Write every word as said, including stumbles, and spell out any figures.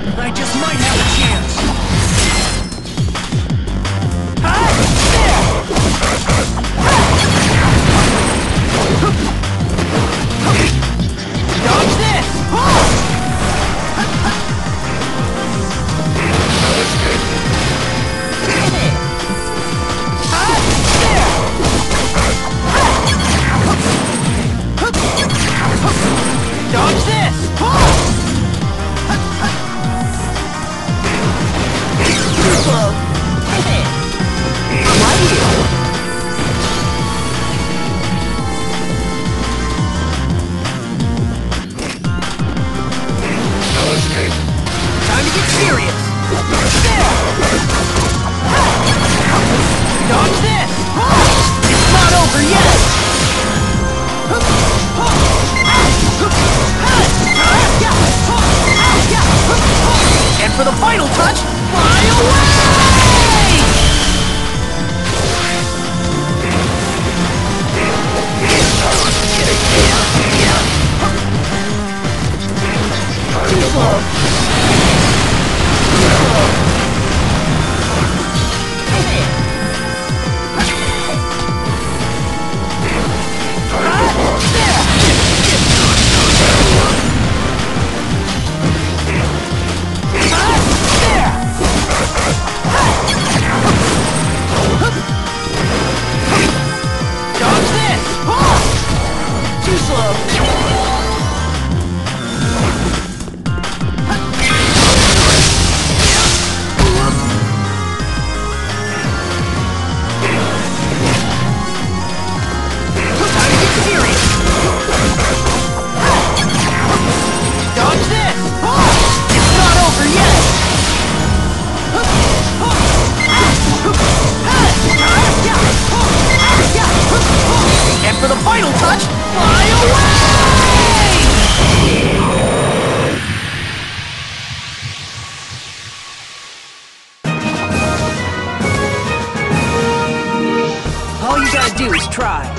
I just might have a chance. Dodge this! Dodge this! Too slow. Right here. Time to get serious. Dodge this! It's not over yet! And for the final touch, fly away! Too slow. Too slow. Dodge this! Too slow. And for the final touch, fly away! All you gotta do is try.